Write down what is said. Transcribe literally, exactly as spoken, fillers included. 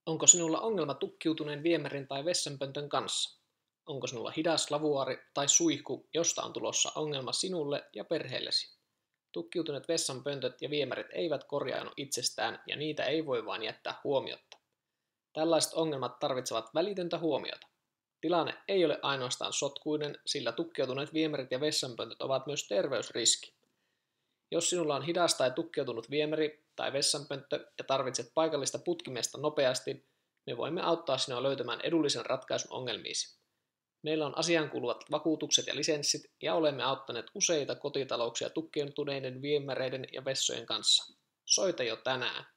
Onko sinulla ongelma tukkiutuneen viemärin tai vessanpöntön kanssa? Onko sinulla hidas lavuaari tai suihku, josta on tulossa ongelma sinulle ja perheellesi? Tukkiutuneet vessanpöntöt ja viemärit eivät korjaannu itsestään ja niitä ei voi vain jättää huomiotta. Tällaiset ongelmat tarvitsevat välitöntä huomiota. Tilanne ei ole ainoastaan sotkuinen, sillä tukkiutuneet viemärit ja vessanpöntöt ovat myös terveysriski. Jos sinulla on hidas tai tukkeutunut viemäri tai vessanpönttö ja tarvitset paikallista putkimiestä nopeasti, me voimme auttaa sinua löytämään edullisen ratkaisun ongelmiisi. Meillä on asiaankuuluvat vakuutukset ja lisenssit ja olemme auttaneet useita kotitalouksia tukkeutuneiden viemäreiden ja vessojen kanssa. Soita jo tänään.